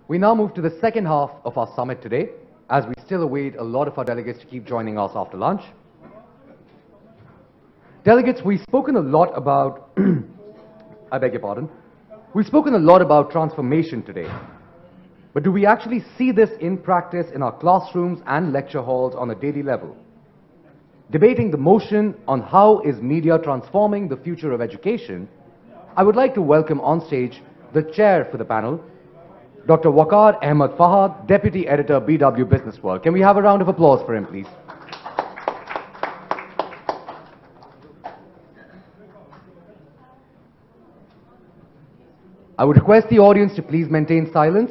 We now move to the second half of our summit today, as we still await a lot of our delegates to keep joining us after lunch. Delegates, we've spoken a lot about, I beg your pardon, we've spoken a lot about transformation today. But do we actually see this in practice in our classrooms and lecture halls on a daily level? Debating the motion on how is media transforming the future of education, I would like to welcome on stage the chair for the panel, Dr. Waqar Ahmed Fahad, Deputy Editor, BW Business World. Can we have a round of applause for him, please? I would request the audience to please maintain silence.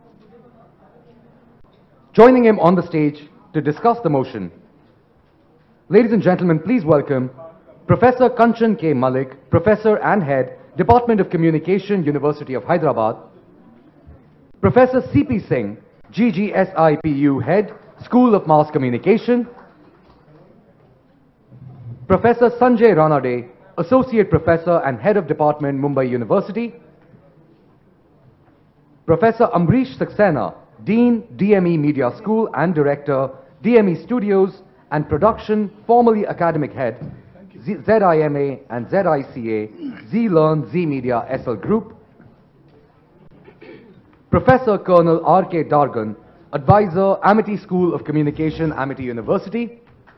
Joining him on the stage to discuss the motion, ladies and gentlemen, please welcome Professor Kanchan K. Malik, Professor and Head, Department of Communication, University of Hyderabad, Professor C.P. Singh, GGSIPU Head, School of Mass Communication, Professor Sanjay Ranade, Associate Professor and Head of Department, Mumbai University, Professor Amrish Saxena, Dean, DME Media School and Director, DME Studios and Production, formerly Academic Head, ZIMA and ZICA, Z-Learn, Z-Media, SL Group, Professor Colonel R.K. Dargan, Advisor, Amity School of Communication, Amity University,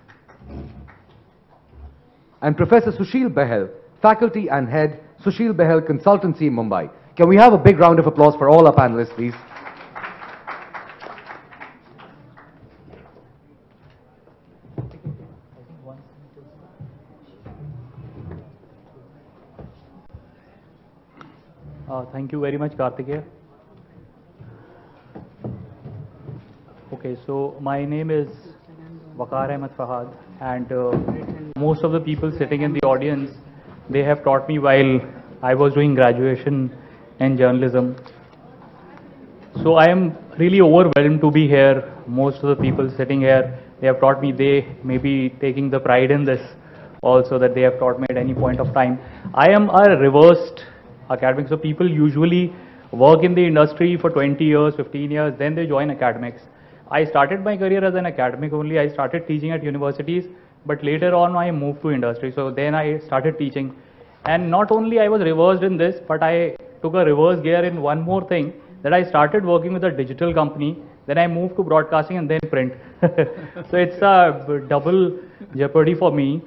and Professor Sushil Behel, Faculty and Head, Sushil Behel Consultancy, Mumbai. Can we have a big round of applause for all our panelists, please? Thank you very much, Karthikeya. Okay, so my name is Waqar Ahmed Fahad, and most of the people sitting in the audience, they have taught me while I was doing graduation in journalism. So I am really overwhelmed to be here. Most of the people sitting here, they have taught me, they may be taking the pride in this also, that they have taught me at any point of time. I am a reversed academic, so people usually work in the industry for 20 years, 15 years, then they join academics. I started my career as an academic only. I started teaching at universities, but later on I moved to industry. So then I started teaching. And not only I was reversed in this, but I took a reverse gear in one more thing, that I started working with a digital company, then I moved to broadcasting and then print. So it's a double jeopardy for me.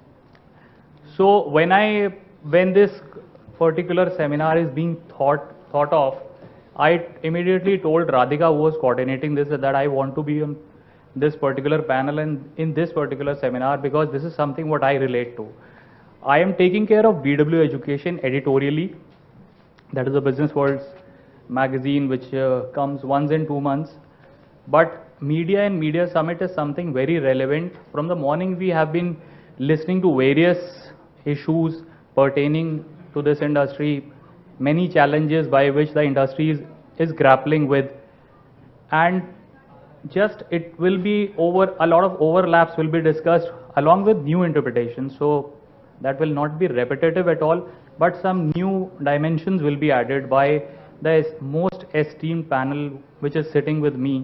So when this particular seminar is being thought of, I immediately told Radhika, who was coordinating this, that I want to be on this particular panel and in this particular seminar, because this is something what I relate to. I am taking care of BW Education editorially. That is a Business World's magazine which comes once in 2 months. But media and media summit is something very relevant. From the morning we have been listening to various issues pertaining to this industry, many challenges by which the industry is grappling with, and just it will be over, a lot of overlaps will be discussed along with new interpretations. So that will not be repetitive at all, but some new dimensions will be added by the most esteemed panel which is sitting with me.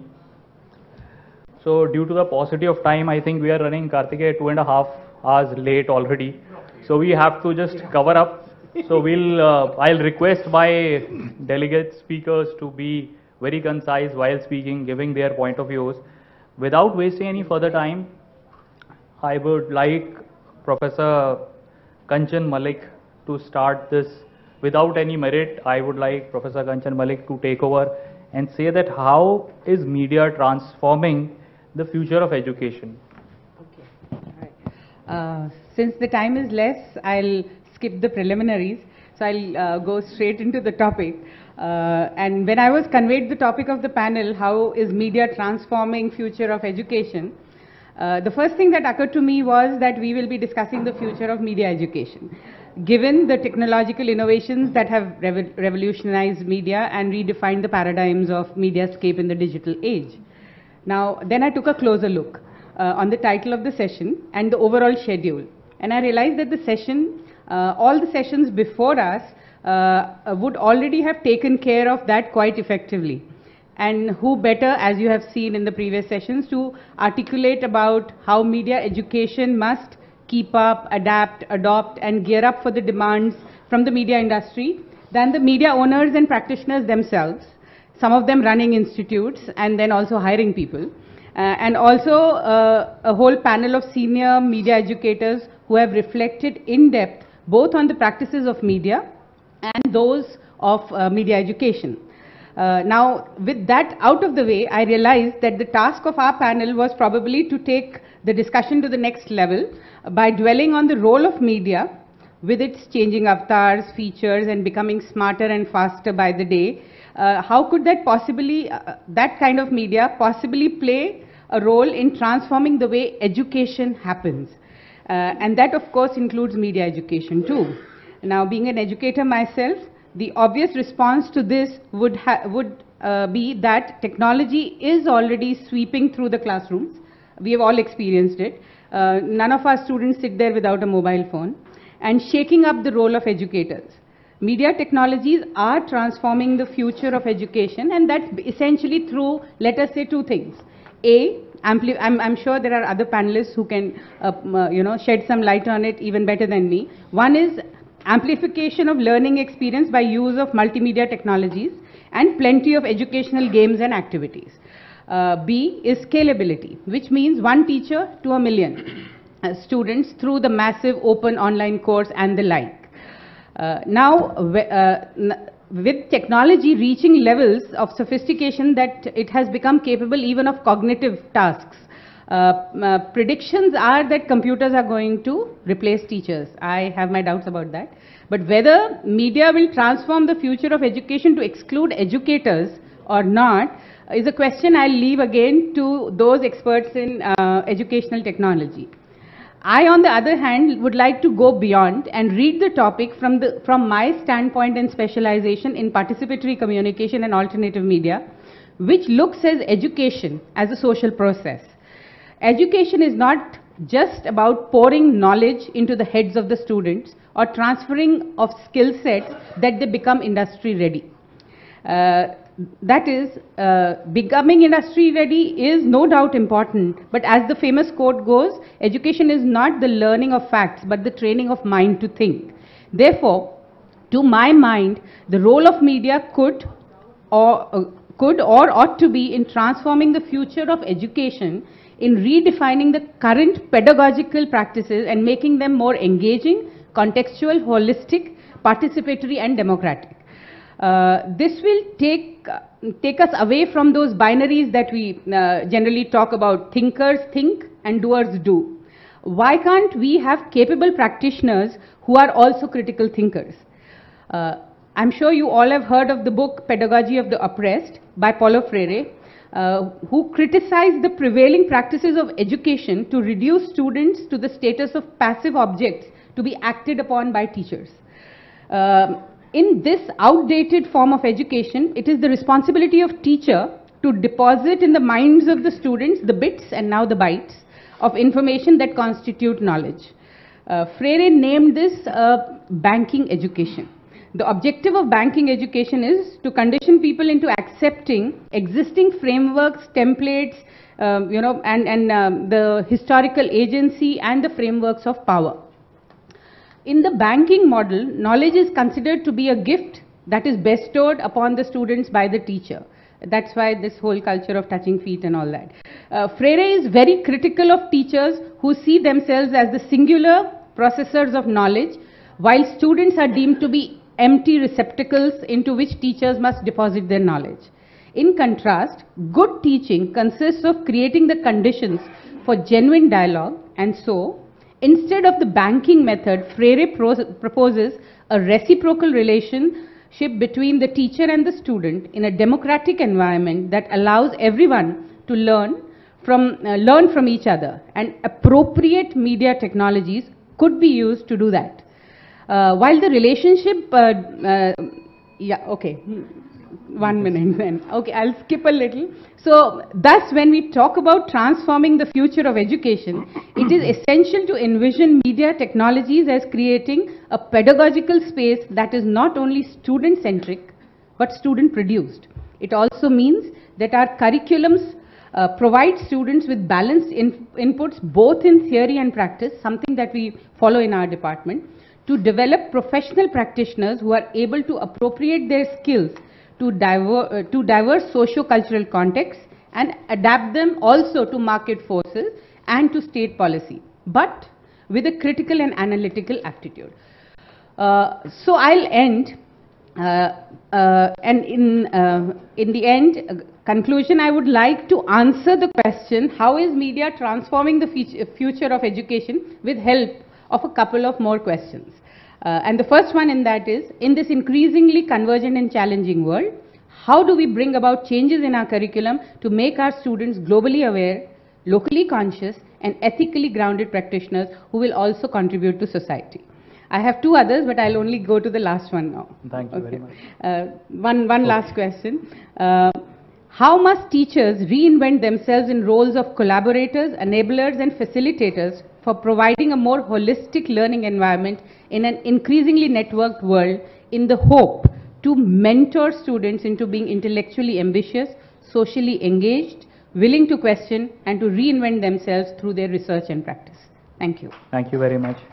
So due to the paucity of time, I think we are running, Karthikeya, 2.5 hours late already. So we have to just cover up. So I'll request my delegate speakers to be very concise while speaking, giving their point of views. Without wasting any further time, I would like Professor Kanchan Malik to start this. Without any merit, I would like Professor Kanchan Malik to take over and say that how is media transforming the future of education. Okay. All right. Since the time is less, I'll skip the preliminaries. So I'll go straight into the topic. And when I was conveyed the topic of the panel, how is media transforming future of education, the first thing that occurred to me was that we will be discussing the future of media education, given the technological innovations that have revolutionized media and redefined the paradigms of mediascape in the digital age. Now, then I took a closer look on the title of the session and the overall schedule. And I realized that the session, all the sessions before us would already have taken care of that quite effectively. And who better, as you have seen in the previous sessions, to articulate about how media education must keep up, adapt, adopt, and gear up for the demands from the media industry than the media owners and practitioners themselves, some of them running institutes and then also hiring people. And also a whole panel of senior media educators who have reflected in depth both on the practices of media and those of media education. Now, with that out of the way, I realized that the task of our panel was probably to take the discussion to the next level by dwelling on the role of media with its changing avatars, features, and becoming smarter and faster by the day. How could that possibly, that kind of media possibly play a role in transforming the way education happens? And that, of course, includes media education too. Now, being an educator myself, the obvious response to this would be that technology is already sweeping through the classrooms. We have all experienced it. None of our students sit there without a mobile phone, and shaking up the role of educators. Media technologies are transforming the future of education, and that's essentially through, let us say, two things. I'm sure there are other panelists who can shed some light on it even better than me. One is amplification of learning experience by use of multimedia technologies and plenty of educational games and activities. B is scalability, which means one teacher to a million students through the massive open online course and the like. With technology reaching levels of sophistication that it has become capable even of cognitive tasks, predictions are that computers are going to replace teachers. I have my doubts about that. But whether media will transform the future of education to exclude educators or not is a question I'll leave again to those experts in educational technology. I, on the other hand, would like to go beyond and read the topic from my standpoint and specialization in participatory communication and alternative media, which looks at education as a social process. Education is not just about pouring knowledge into the heads of the students or transferring of skill sets that they become industry ready. That is, becoming industry ready is no doubt important, but as the famous quote goes, education is not the learning of facts, but the training of mind to think. Therefore, to my mind, the role of media could or ought to be in transforming the future of education, in redefining the current pedagogical practices and making them more engaging, contextual, holistic, participatory, and democratic. This will take us away from those binaries that we generally talk about: thinkers think and doers do. Why can't we have capable practitioners who are also critical thinkers? I'm sure you all have heard of the book Pedagogy of the Oppressed by Paulo Freire, who criticized the prevailing practices of education to reduce students to the status of passive objects to be acted upon by teachers. In this outdated form of education, it is the responsibility of teacher to deposit in the minds of the students the bits and now the bytes of information that constitute knowledge. Freire named this banking education. The objective of banking education is to condition people into accepting existing frameworks, templates, the historical agency and the frameworks of power. In the banking model, knowledge is considered to be a gift that is bestowed upon the students by the teacher. That's why this whole culture of touching feet and all that. Freire is very critical of teachers who see themselves as the singular processors of knowledge, while students are deemed to be empty receptacles into which teachers must deposit their knowledge. In contrast, good teaching consists of creating the conditions for genuine dialogue, and so, instead of the banking method, Freire proposes a reciprocal relationship between the teacher and the student in a democratic environment that allows everyone to learn from each other, and appropriate media technologies could be used to do that. While the relationship, one minute then. Okay, I'll skip a little. So, thus when we talk about transforming the future of education, it is essential to envision media technologies as creating a pedagogical space that is not only student-centric, but student-produced. It also means that our curriculums provide students with balanced inputs both in theory and practice, something that we follow in our department, to develop professional practitioners who are able to appropriate their skills to diverse socio-cultural contexts and adapt them also to market forces and to state policy, but with a critical and analytical aptitude. So I'll end, and in the end, conclusion, I would like to answer the question, how is media transforming the future of education, with help of a couple of more questions. And the first one in that is, in this increasingly convergent and challenging world, how do we bring about changes in our curriculum to make our students globally aware, locally conscious, and ethically grounded practitioners who will also contribute to society? I have two others, but I'll only go to the last one now. Thank you very much. One last question. How must teachers reinvent themselves in roles of collaborators, enablers, and facilitators for providing a more holistic learning environment in an increasingly networked world, in the hope to mentor students into being intellectually ambitious, socially engaged, willing to question, and to reinvent themselves through their research and practice? Thank you. Thank you very much.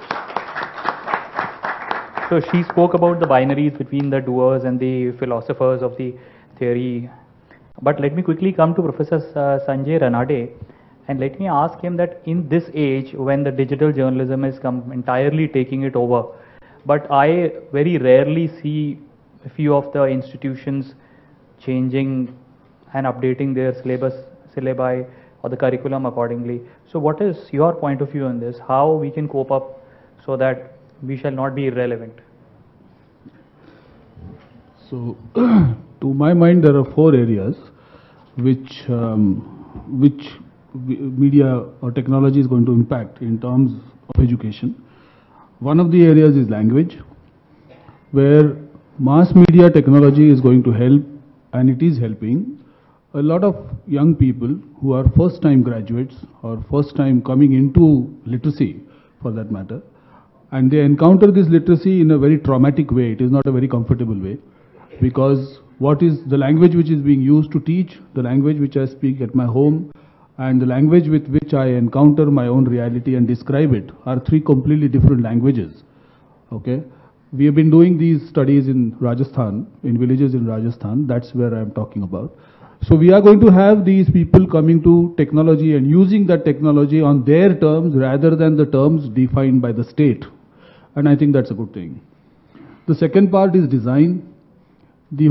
So she spoke about the binaries between the doers and the philosophers of the theory. But let me quickly come to Professor Sanjay Ranade, and let me ask him that in this age when the digital journalism is entirely taking it over, but I very rarely see a few of the institutions changing and updating their syllabi or the curriculum accordingly. So what is your point of view on this? How we can cope up so that we shall not be irrelevant? So, to my mind, there are four areas which media or technology is going to impact in terms of education. One of the areas is language, where mass media technology is going to help, and it is helping a lot of young people who are first-time graduates or first-time coming into literacy, for that matter, and they encounter this literacy in a very traumatic way. It is not a very comfortable way, because what is the language which is being used to teach, the language which I speak at my home, and the language with which I encounter my own reality and describe it are three completely different languages. Okay? We have been doing these studies in Rajasthan, in villages in Rajasthan. That's where I am talking about. So we are going to have these people coming to technology and using that technology on their terms rather than the terms defined by the state. And I think that's a good thing. The second part is design. The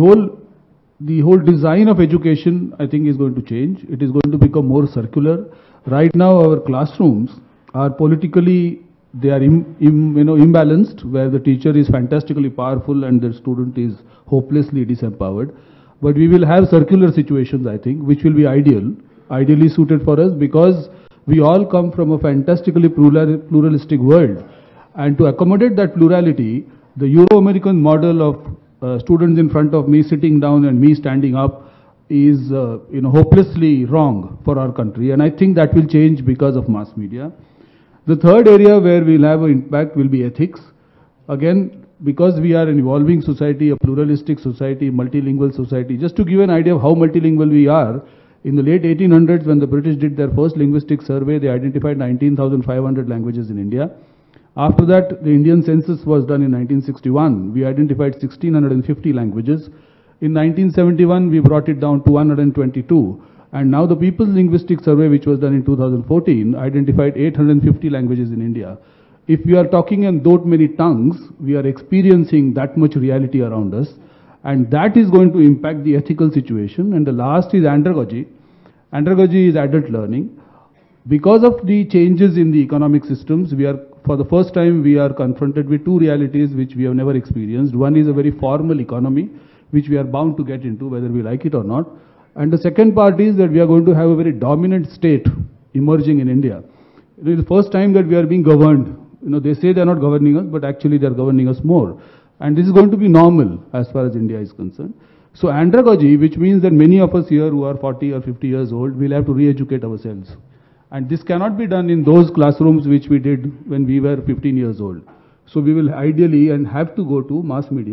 whole design of education, I think, is going to change. It is going to become more circular. Right now, our classrooms are politically, they are imbalanced, where the teacher is fantastically powerful and the student is hopelessly disempowered. But we will have circular situations, I think, which will be ideally suited for us, because we all come from a fantastically pluralistic world. And to accommodate that plurality, the Euro-American model of students in front of me sitting down and me standing up is hopelessly wrong for our country, and I think that will change because of mass media. The third area where we'll have an impact will be ethics. Again, because we are an evolving society, a pluralistic society, multilingual society. Just to give an idea of how multilingual we are, in the late 1800s, when the British did their first linguistic survey, they identified 19,500 languages in India. After that, the Indian census was done in 1961. We identified 1,650 languages. In 1971, we brought it down to 122. And now the People's Linguistic Survey, which was done in 2014, identified 850 languages in India. If we are talking in that many tongues, we are experiencing that much reality around us. And that is going to impact the ethical situation. And the last is andragogy. Andragogy is adult learning. Because of the changes in the economic systems, for the first time, we are confronted with two realities which we have never experienced. One is a very formal economy, which we are bound to get into, whether we like it or not. And the second part is that we are going to have a very dominant state emerging in India. It is the first time that we are being governed. They say they are not governing us, but actually they are governing us more. And this is going to be normal as far as India is concerned. So andragogy, which means that many of us here who are 40 or 50 years old, will have to re-educate ourselves. And this cannot be done in those classrooms which we did when we were 15 years old. So we will ideally and have to go to mass media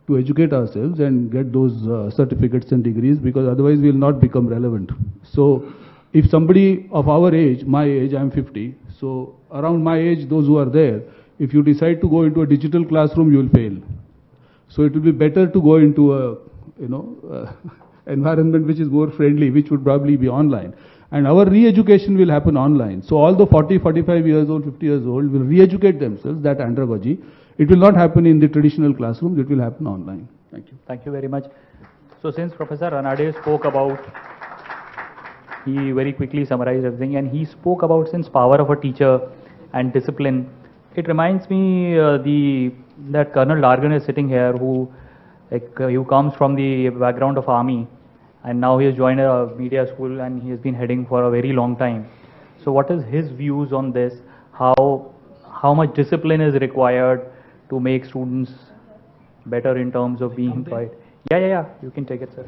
to educate ourselves and get those certificates and degrees, because otherwise we will not become relevant. So if somebody of our age, my age, I'm 50, so around my age, those who are there, if you decide to go into a digital classroom, you will fail. So it will be better to go into a, environment which is more friendly, which would probably be online. And our re-education will happen online. So all the 40, 45 years old, 50 years old will re-educate themselves, that andragogy. It will not happen in the traditional classrooms, it will happen online. Thank you. Thank you very much. So since Professor Ranade spoke about, he very quickly summarized everything, and he spoke about since power of a teacher and discipline. It reminds me that Colonel Dargan is sitting here, who comes from the background of army, and now he has joined a media school, and he has been heading for a very long time. So what is his views on this? How much discipline is required to make students better in terms of being employed? Yeah. You can take it, sir.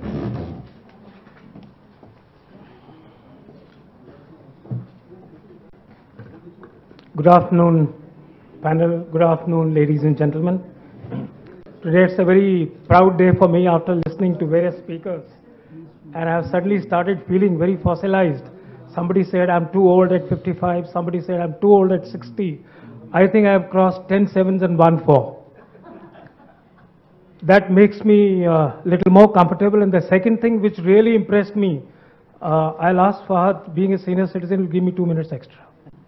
Good afternoon, panel. Good afternoon, ladies and gentlemen. Today it's a very proud day for me after listening to various speakers. And I have suddenly started feeling very fossilized. Somebody said I'm too old at 55. Somebody said I'm too old at 60. I think I have crossed 10 sevens and 1 4. That makes me a little more comfortable. And the second thing which really impressed me, I'll ask Fahad, being a senior citizen, will give me 2 minutes extra,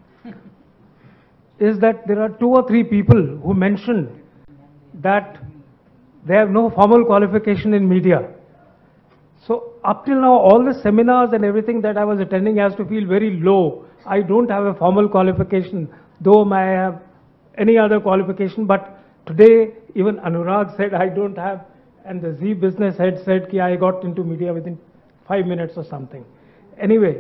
is that there are 2 or 3 people who mentioned that they have no formal qualification in media. So up till now, all the seminars and everything that I was attending has to feel very low. I don't have a formal qualification, though I have any other qualification. But today, even Anurag said I don't have, and the Z business head said that I got into media within 5 minutes or something. Anyway,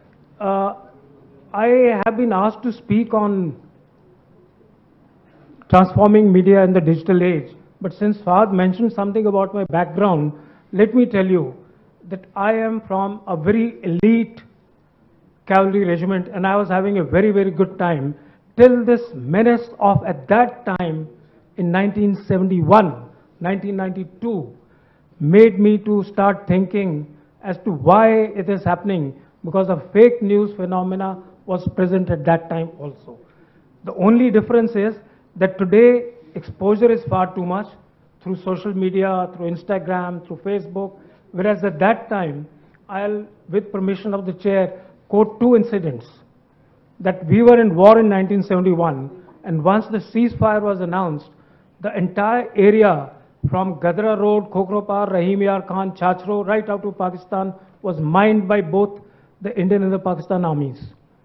I have been asked to speak on transforming media in the digital age. But since Fahad mentioned something about my background, let me tell you that I am from a very elite cavalry regiment, and I was having a very, very good time till this menace of, at that time in 1971, 1992, made me to start thinking as to why it is happening, because a fake news phenomena was present at that time also. The only difference is that today exposure is far too much through social media, through Instagram, through Facebook, whereas at that time, I'll, with permission of the chair, quote 2 incidents. That we were in war in 1971, and once the ceasefire was announced, the entire area from Gadra Road, Khokropar, Rahim Yar Khan, Chachro, right out to Pakistan was mined by both the Indian and the Pakistan armies.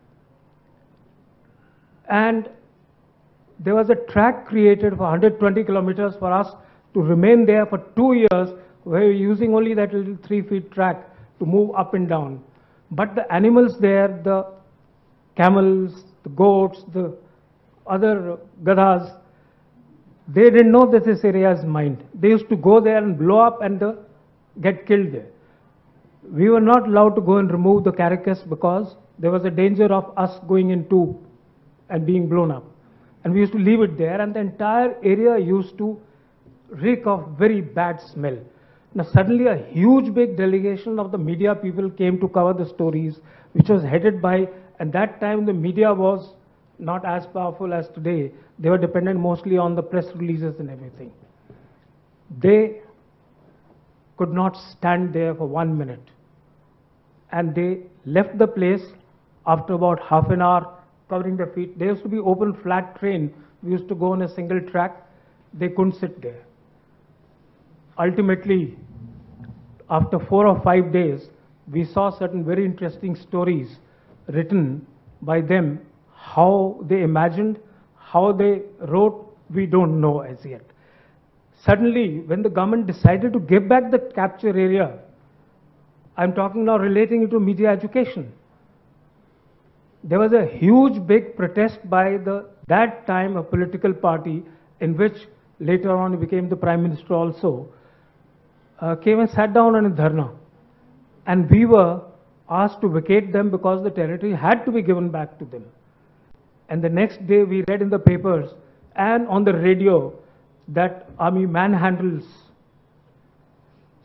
And there was a track created for 120 kilometers for us to remain there for 2 years, where we were using only that little 3-foot track to move up and down. But the animals there, the camels, the goats, the other gadhas, they didn't know that this area is mined. They used to go there and blow up and get killed there. We were not allowed to go and remove the carcass because there was a danger of us going into and being blown up. And we used to leave it there, and the entire area used to reek of very bad smell. Now suddenly a huge big delegation of the media people came to cover the stories, which was headed by, at that time the media was not as powerful as today. They were dependent mostly on the press releases and everything. They could not stand there for 1 minute. And they left the place after about half an hour, covering their feet. There used to be open flat train. We used to go on a single track. They couldn't sit there. Ultimately, after 4 or 5 days, we saw certain very interesting stories written by them, how they imagined, how they wrote, we don't know as yet. Suddenly, when the government decided to give back the capture area, I'm talking now relating it to media education, there was a huge big protest by that time a political party, in which later on he became the Prime Minister also, came and sat down on a dharna. And we were asked to vacate them because the territory had to be given back to them. And the next day we read in the papers and on the radio that army manhandles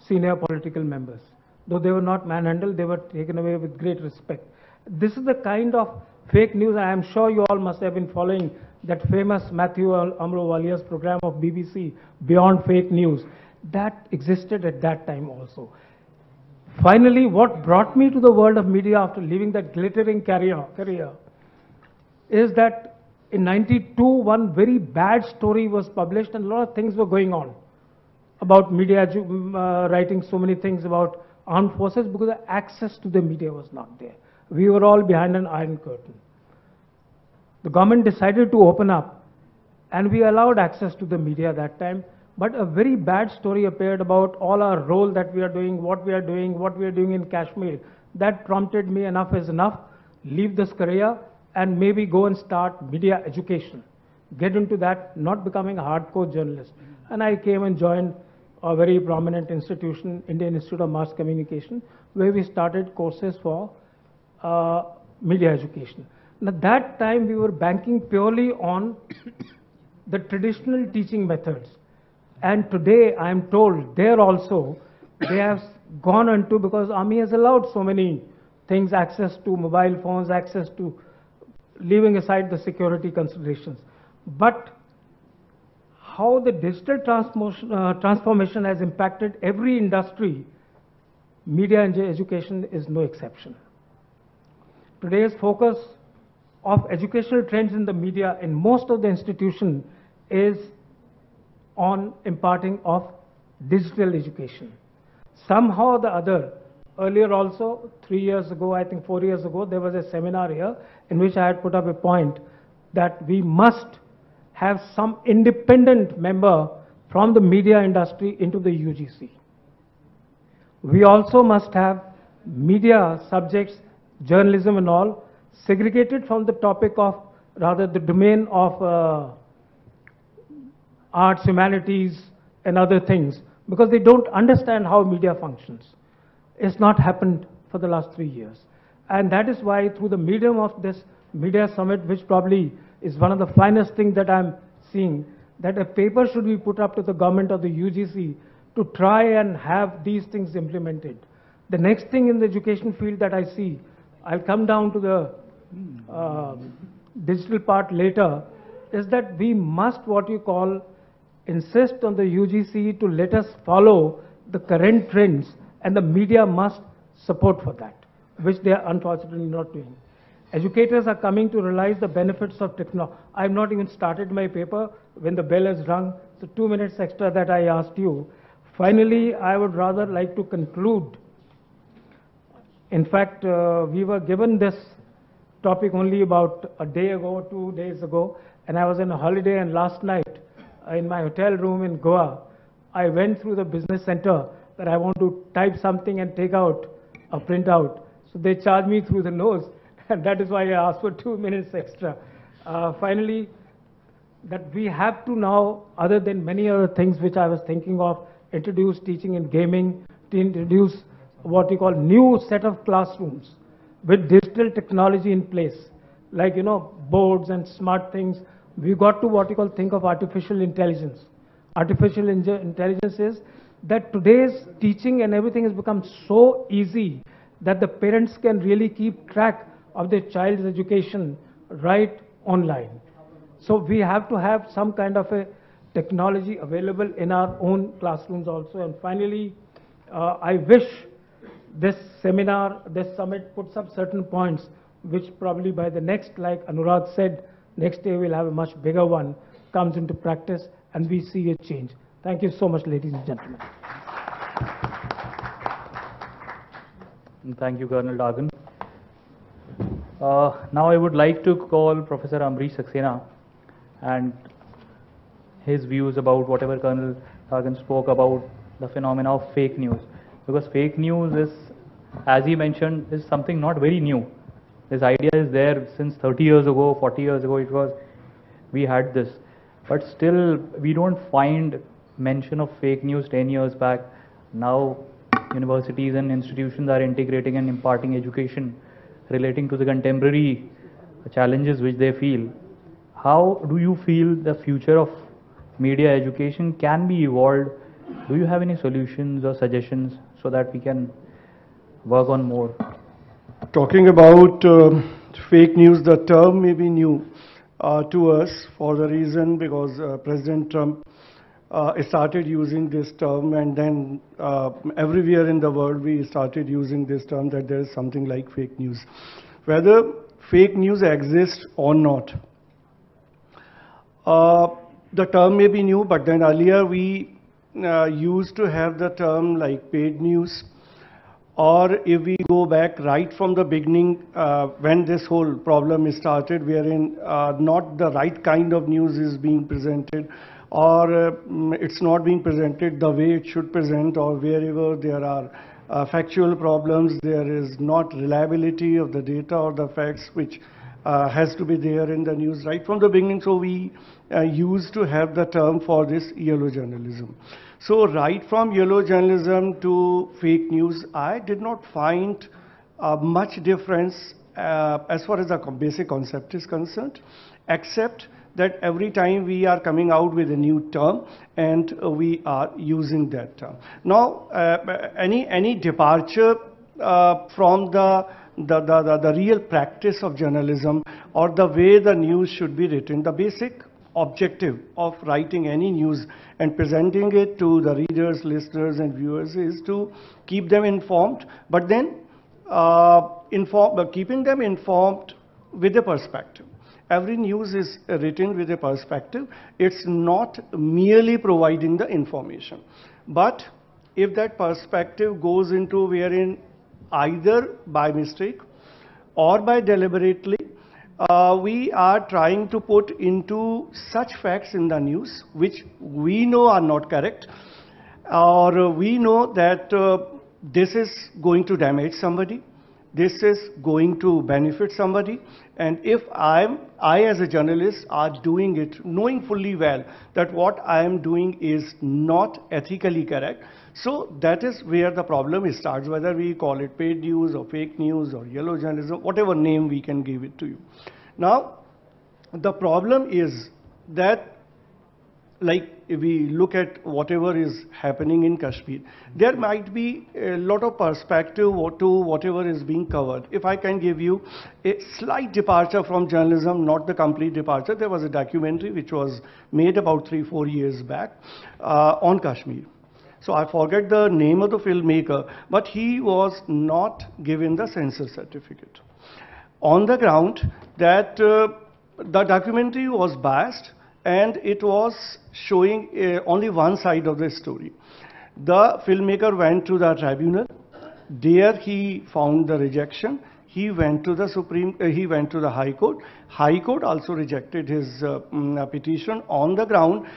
senior political members. Though they were not manhandled, they were taken away with great respect. This is the kind of fake news, I am sure you all must have been following that famous Matthew Amrowalia's program of BBC, Beyond Fake News. That existed at that time also. Finally, what brought me to the world of media after leaving that glittering career is that in '92, one very bad story was published and a lot of things were going on about media writing so many things about armed forces because the access to the media was not there. We were all behind an iron curtain. The government decided to open up and we allowed access to the media that time. But a very bad story appeared about all our role that we are doing, what we are doing in Kashmir. That prompted me, enough is enough, leave this career and maybe go and start media education. Get into that, not becoming a hardcore journalist. And I came and joined a very prominent institution, Indian Institute of Mass Communication, where we started courses for media education. Now, at that time, we were banking purely on the traditional teaching methods. And today, I am told, there also, they have gone into, because Army has allowed so many things, access to mobile phones, access to, leaving aside the security considerations. But how the digital transformation has impacted every industry, media and education is no exception. Today's focus of educational trends in the media in most of the institutions is on imparting of digital education. Somehow or the other, earlier also, 3 years ago, I think 4 years ago, there was a seminar here in which I had put up a point that we must have some independent member from the media industry into the UGC. We also must have media subjects, journalism and all, segregated from the topic of, rather the domain of arts, humanities and other things, because they don't understand how media functions. It's not happened for the last 3 years. And that is why through the medium of this media summit, which probably is one of the finest things that I'm seeing, that a paper should be put up to the government of the UGC to try and have these things implemented. The next thing in the education field that I see, I'll come down to the digital part later, is that we must, what you call, insist on the UGC to let us follow the current trends, and the media must support for that, which they are unfortunately not doing. Educators are coming to realize the benefits of technology. I've not even started my paper when the bell has rung, so 2 minutes extra that I asked you. Finally, I would rather like to conclude. In fact, we were given this topic only about a day ago, 2 days ago, and I was on a holiday, and last night in my hotel room in Goa, I went through the business center that I want to type something and take out a printout. So they charged me through the nose, and that is why I asked for 2 minutes extra. Finally, that we have to now, other than many other things which I was thinking of, introduce teaching in gaming, to introduce what we call new set of classrooms with digital technology in place, like, boards and smart things. We got to what we call think of artificial intelligence. Artificial intelligence is that today's teaching and everything has become so easy that the parents can really keep track of their child's education right online. So we have to have some kind of a technology available in our own classrooms also. And finally, I wish this seminar, this summit puts up certain points which probably by the next, like Anurag said, next year we'll have a much bigger one, comes into practice and we see a change. Thank you so much, ladies and gentlemen. Thank you, Colonel Dagan. Now I would like to call Professor Ambrish Saxena and his views about whatever Colonel Dagan spoke about the phenomena of fake news. Because fake news is, as he mentioned, is something not very new. This idea is there since 30 years ago, 40 years ago, we had this. But still, we don't find mention of fake news 10 years back. Now, universities and institutions are integrating and imparting education relating to the contemporary challenges which they feel. How do you feel the future of media education can be evolved Do you have any solutions or suggestions so that we can work on more? Talking about fake news, the term may be new to us for the reason because President Trump started using this term, and then everywhere in the world we started using this term that there is something like fake news. Whether fake news exists or not, the term may be new, but then earlier we used to have the term like paid news. Or if we go back right from the beginning, when this whole problem started, wherein not the right kind of news is being presented, or it's not being presented the way it should present, or wherever there are factual problems, there is not reliability of the data or the facts which has to be there in the news right from the beginning. So we used to have the term for this yellow journalism. So right from yellow journalism to fake news, I did not find much difference as far as the basic concept is concerned, except that every time we are coming out with a new term and we are using that term. Now, any departure from the real practice of journalism or the way the news should be written, the basic objective of writing any news and presenting it to the readers, listeners and viewers is to keep them informed, but then keeping them informed with a perspective. Every news is written with a perspective. It's not merely providing the information. But if that perspective goes into wherein either by mistake or by deliberately, we are trying to put into such facts in the news which we know are not correct, or we know that this is going to damage somebody, this is going to benefit somebody, and if I as a journalist are doing it knowing fully well that what I am doing is not ethically correct, so that is where the problem starts, whether we call it paid news or fake news or yellow journalism, whatever name we can give it to you. Now, the problem is that, like if we look at whatever is happening in Kashmir, there might be a lot of perspective to whatever is being covered. If I can give you a slight departure from journalism, not the complete departure, there was a documentary which was made about 3-4 years back on Kashmir. So I forget the name of the filmmaker, but he was not given the censor certificate. On the ground that the documentary was biased and it was showing only one side of the story. The filmmaker went to the tribunal. There he found the rejection. He went to the he went to the High Court. High Court also rejected his petition on the ground.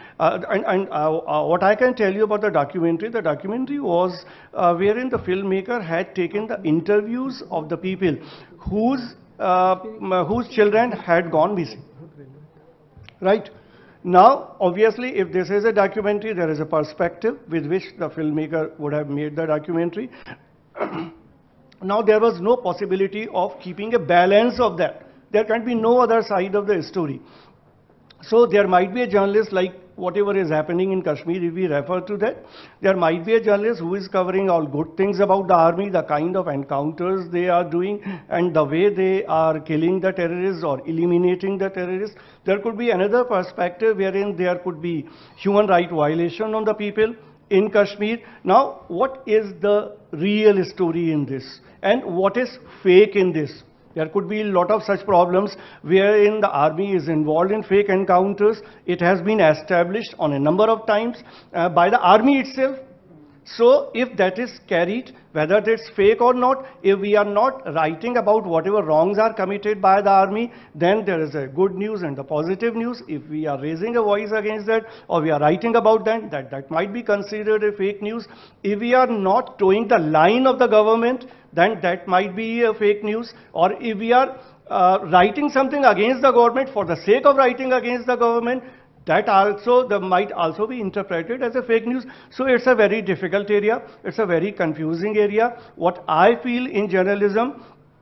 What I can tell you about the documentary was wherein the filmmaker had taken the interviews of the people whose children had gone missing. Right? Now, obviously, if this is a documentary, there is a perspective with which the filmmaker would have made the documentary. Now, there was no possibility of keeping a balance of that. There can be no other side of the story. So, there might be a journalist like whatever is happening in Kashmir, if we refer to that, there might be a journalist who is covering all good things about the army, the kind of encounters they are doing and the way they are killing the terrorists or eliminating the terrorists. There could be another perspective wherein there could be human right violation on the people in Kashmir. Now, what is the real story in this and what is fake in this? There could be a lot of such problems wherein the army is involved in fake encounters. It has been established on a number of times by the army itself. So if that is carried, whether it's fake or not, if we are not writing about whatever wrongs are committed by the army, then there is a good news and the positive news. If we are raising a voice against that or we are writing about that, that might be considered a fake news. If we are not towing the line of the government, then that might be a fake news. Or if we are writing something against the government for the sake of writing against the government, that might also be interpreted as a fake news. So it's a very difficult area. It's a very confusing area. What I feel in journalism,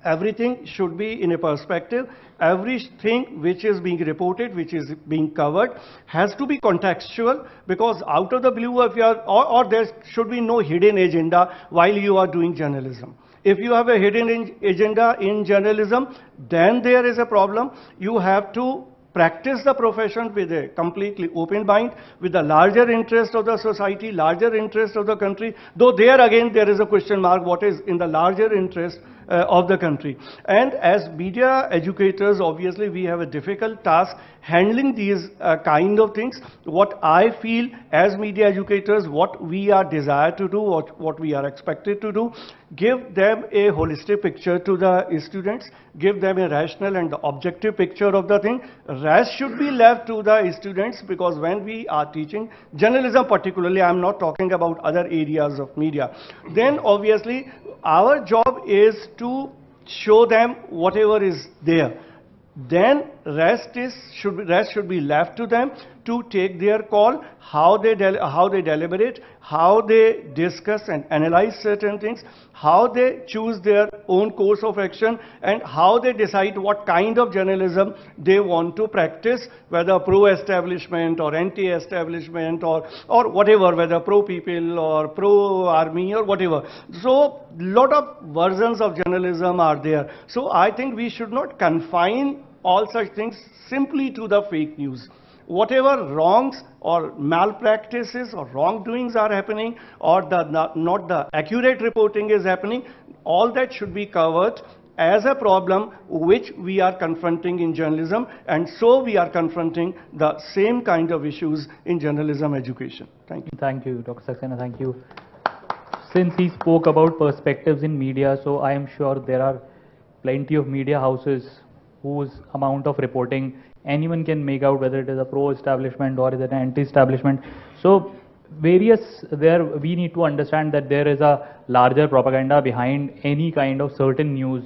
everything should be in a perspective. Everything which is being reported, which is being covered, has to be contextual, because out of the blue, if you are, or there should be no hidden agenda while you are doing journalism. If you have a hidden agenda in journalism, then there is a problem. You have to practice the profession with a completely open mind, with the larger interest of the society, larger interest of the country, though there again there is a question mark, what is in the larger interest of the country. And as media educators, obviously we have a difficult task handling these kind of things. What I feel as media educators, what we are desired to do, what we are expected to do, give them a holistic picture to the students, give them a rational and objective picture of the thing. Rest should be left to the students, because when we are teaching journalism particularly, I am not talking about other areas of media, then obviously our job is to show them whatever is there. Then rest should be left to them to take their call, how they deliberate, how they discuss and analyze certain things, how they choose their own course of action, and how they decide what kind of journalism they want to practice, whether pro-establishment or anti-establishment or whatever, whether pro-people or pro-army or whatever. So lot of versions of journalism are there. So I think we should not confine all such things simply to the fake news. Whatever wrongs or malpractices or wrongdoings are happening, or not the accurate reporting is happening, all that should be covered as a problem which we are confronting in journalism, and so we are confronting the same kind of issues in journalism education. Thank you. Thank you, Dr. Saxena, thank you. Since he spoke about perspectives in media, so I am sure there are plenty of media houses whose amount of reporting anyone can make out, whether it is a pro-establishment or is it an anti-establishment. So we need to understand that there is a larger propaganda behind any kind of certain news.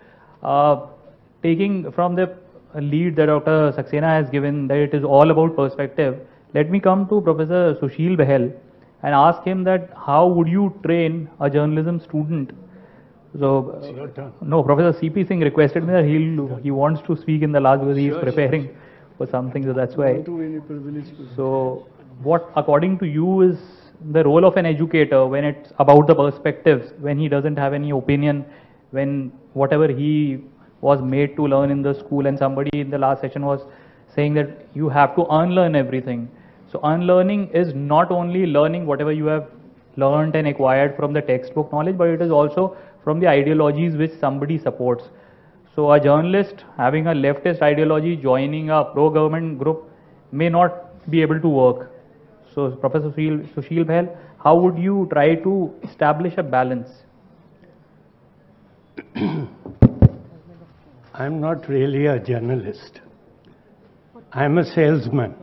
Taking from the lead that Dr. Saxena has given, that it is all about perspective, let me come to Professor Sushil Behel and ask him that how would you train a journalism student? So, no, Professor C.P. Singh requested me that he wants to speak in the last, because he is preparing for something, so that's why. So, what according to you is the role of an educator when it's about the perspectives, when he doesn't have any opinion, when whatever he was made to learn in the school, and somebody in the last session was saying that you have to unlearn everything. So, unlearning is not only learning whatever you have learned and acquired from the textbook knowledge, but it is also from the ideologies which somebody supports. So a journalist having a leftist ideology joining a pro-government group may not be able to work. So Professor Sushil Behel, how would you try to establish a balance? I'm not really a journalist. I'm a salesman.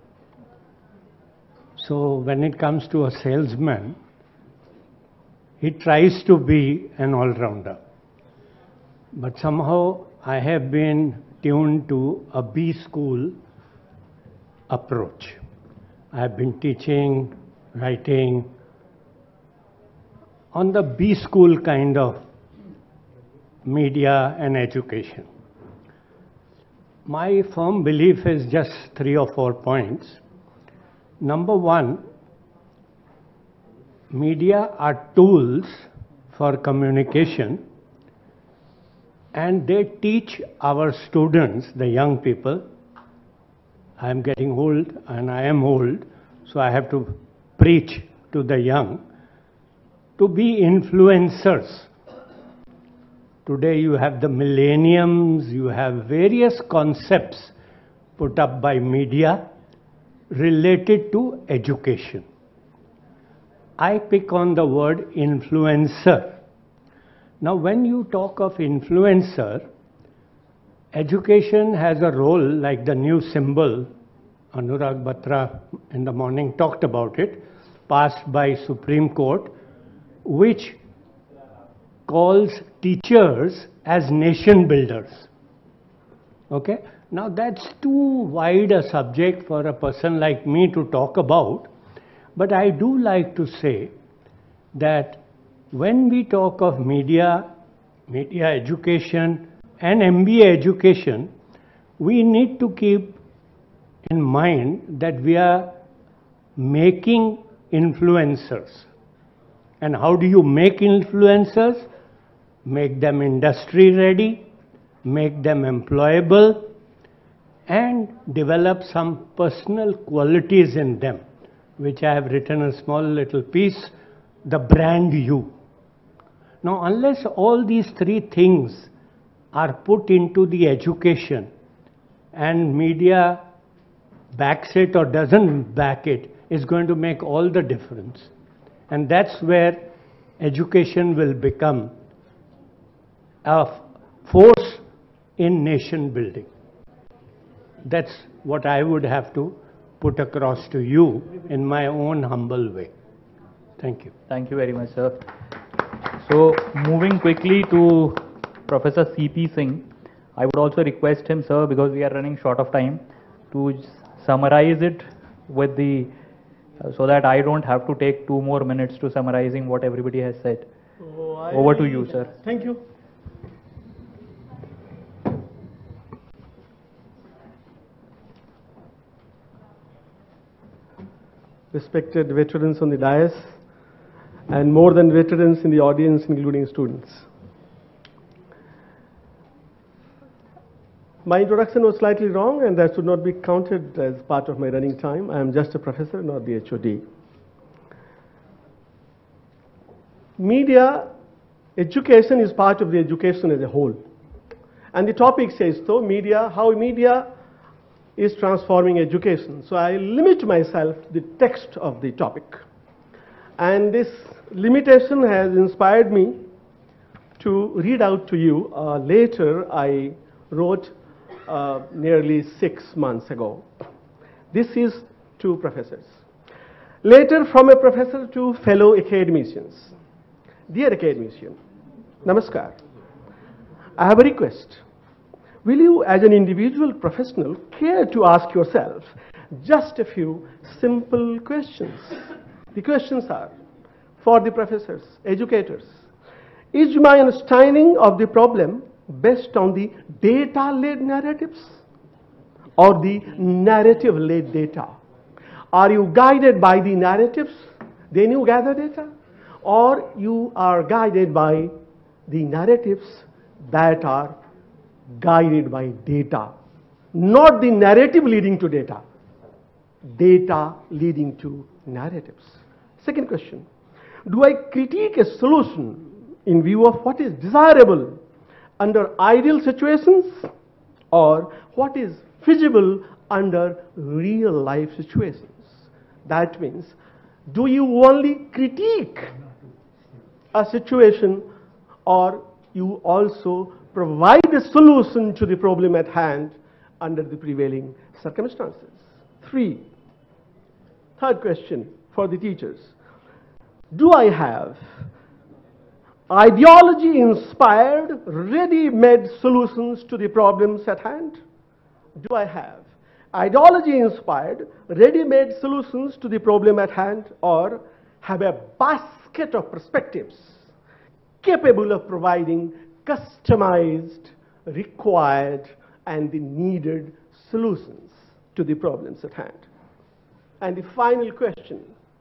So when it comes to a salesman, he tries to be an all-rounder. But somehow I have been tuned to a B school approach. I have been teaching, writing on the B school kind of media and education. My firm belief is just 3 or 4 points. Number one, media are tools for communication, and they teach our students, the young people. I am getting old and I am old, so I have to preach to the young to be influencers. Today you have the millenniums, you have various concepts put up by media related to education. I pick on the word influencer. Now when you talk of influencer, education has a role, like the new symbol, Anurag Batra in the morning talked about it, passed by Supreme Court, which calls teachers as nation builders. Okay? Now that's too wide a subject for a person like me to talk about, but I do like to say that when we talk of media media education and MBA education, we need to keep in mind that we are making influencers. And how do you make influencers? Make them industry ready, make them employable, and develop some personal qualities in them, which I have written a small little piece, the brand you. Now, unless all these three things are put into the education and media backs it or doesn't back it, is going to make all the difference. And that's where education will become a force in nation building. That's what I would have to put across to you in my own humble way. Thank you. Thank you very much, sir. So, moving quickly to Professor C.P. Singh, I would also request him, sir, because we are running short of time, to summarize it with the, so that I don't have to take 2 more minutes to summarizing what everybody has said. Over to you, sir. Thank you. Respected veterans on the dais, and more than veterans in the audience, including students. My introduction was slightly wrong, and that should not be counted as part of my running time. I am just a professor, not the HOD. Media education is part of the education as a whole. And the topic says so, media, how media is transforming education. So I limit myself to the text of the topic. And this limitation has inspired me to read out to you a letter I wrote nearly 6 months ago. This is to professors. Letter from a professor to fellow academicians. Dear academician, Namaskar. I have a request. Will you, as an individual professional, care to ask yourself just a few simple questions? The questions are, for the professors, educators, is my understanding of the problem based on the data-led narratives or the narrative-led data? Are you guided by the narratives, then you gather data, or you are guided by the narratives that are guided by data? Not the narrative leading to data, data leading to narratives. Second question, do I critique a solution in view of what is desirable under ideal situations or what is feasible under real life situations? That means, do you only critique a situation or you also provide a solution to the problem at hand under the prevailing circumstances? Third question for the teachers. Do I have ideology-inspired, ready-made solutions to the problems at hand? Do I have ideology-inspired, ready-made solutions to the problem at hand, or have a basket of perspectives capable of providing customized, required, and the needed solutions to the problems at hand? And the final question,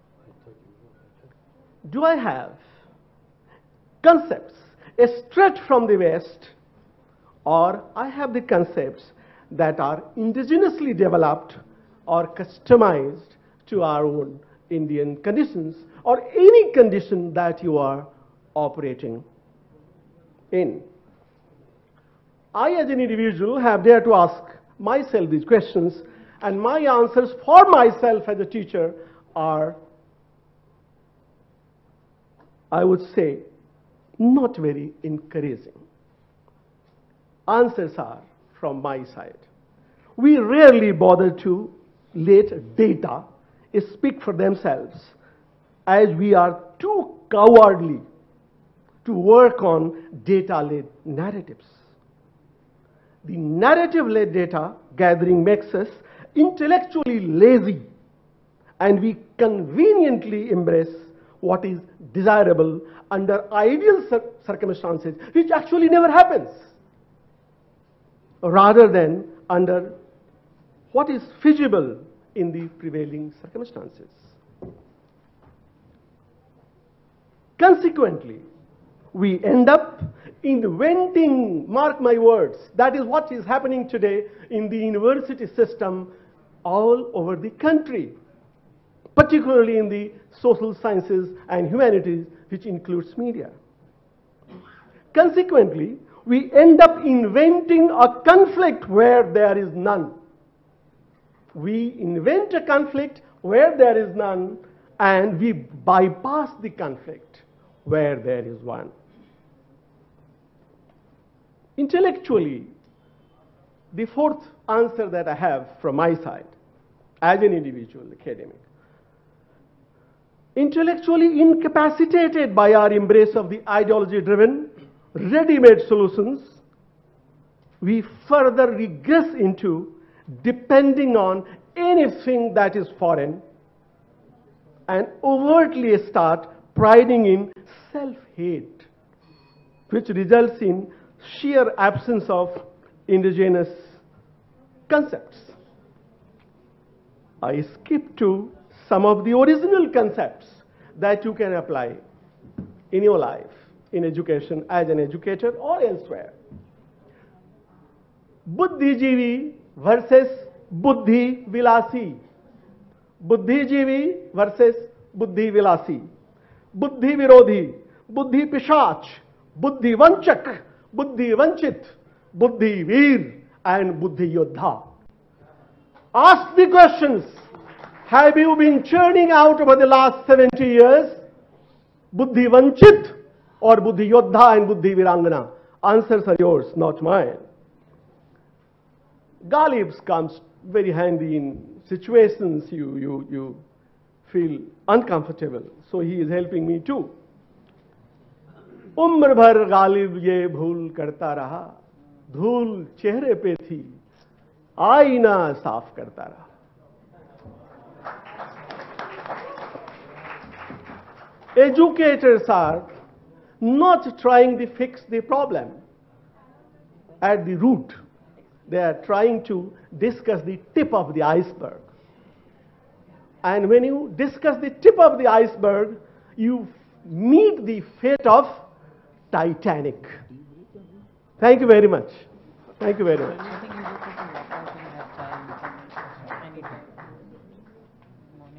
do I have concepts straight from the West, or I have the concepts that are indigenously developed or customized to our own Indian conditions or any condition that you are operating in? I, as an individual, have dared to ask myself these questions, and my answers for myself as a teacher are, I would say, not very encouraging. Answers are from my side. We rarely bother to let data speak for themselves, as we are too cowardly to work on data-led narratives. The narrative-led data gathering makes us intellectually lazy, and we conveniently embrace what is desirable under ideal circumstances, which actually never happens, rather than under what is feasible in the prevailing circumstances. Consequently, we end up inventing, mark my words, that is what is happening today in the university system all over the country, particularly in the social sciences and humanities, which includes media. Consequently, we end up inventing a conflict where there is none. We invent a conflict where there is none, and we bypass the conflict where there is one. Intellectually, the fourth answer that I have from my side, as an individual academic, intellectually incapacitated by our embrace of the ideology-driven, ready-made solutions, we further regress into depending on anything that is foreign and overtly start priding in self-hate, which results in sheer absence of indigenous concepts. I skip to some of the original concepts that you can apply in your life, in education, as an educator or elsewhere. Buddhijeevi versus Buddhi Vilasi. Buddhijeevi versus Buddhi Vilasi. Buddhi Virodhi, Buddhi Pishach, Buddhi Vanchak, Buddhi Vanchit, Buddhi Veer, and Buddhi Yodha. Ask the questions. Have you been churning out over the last 70 years Buddhi Vanchit or Buddhi Yodha and Buddhi Virangana? Answers are yours, not mine. Ghalibs comes very handy in situations you feel uncomfortable. So he is helping me too. उम्र भर गालिब ये भूल करता रहा, धूल चेहरे पे थी, आईना साफ करता रहा. Educators are not trying to fix the problem at the root. They are trying to discuss the tip of the iceberg. And when you discuss the tip of the iceberg, you meet the fate of Titanic. Thank you very much. Thank you very much. I think you just have to walk out and have chai anytime. Morning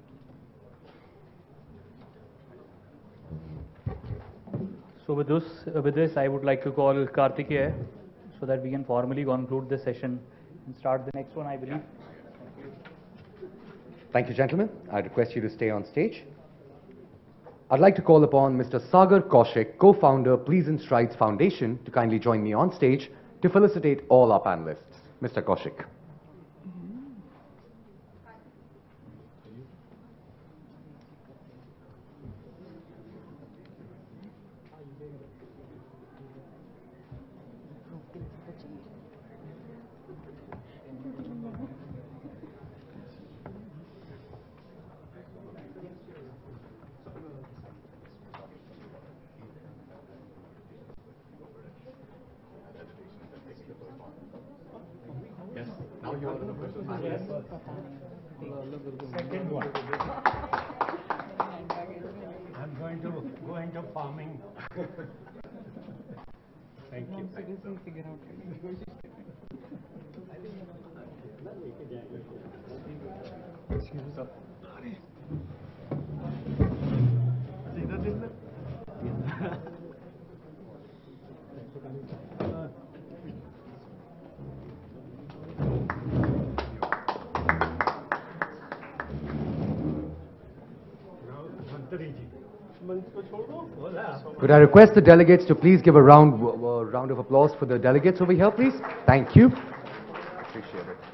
maybe. So with this, I would like to call Kartikeya so that we can formally conclude this session and start the next one, I believe. Thank you, gentlemen. I request you to stay on stage. I'd like to call upon Mr. Sagar Kaushik, co-founder Pleasant Strides Foundation, to kindly join me on stage to felicitate all our panelists. Mr. Kaushik. Second one. I'm going to go into farming. Thank you. Could I request the delegates to please give a round of applause for the delegates over here, please? Thank you. Appreciate it.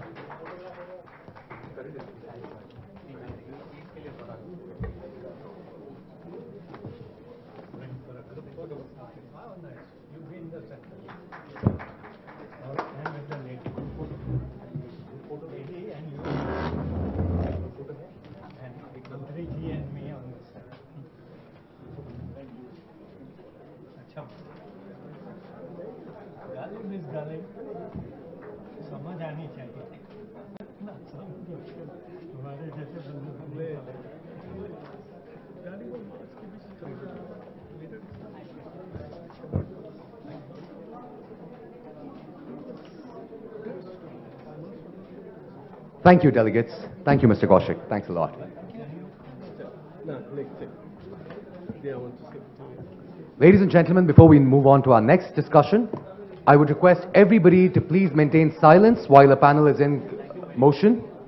गाली miss गाली समझ आनी चाहिए ना हमारे जैसे बंदे Thank you, delegates. Thank you, Mr. Kaushik. Thanks a lot. Ladies and gentlemen, before we move on to our next discussion, I would request everybody to please maintain silence while the panel is in motion.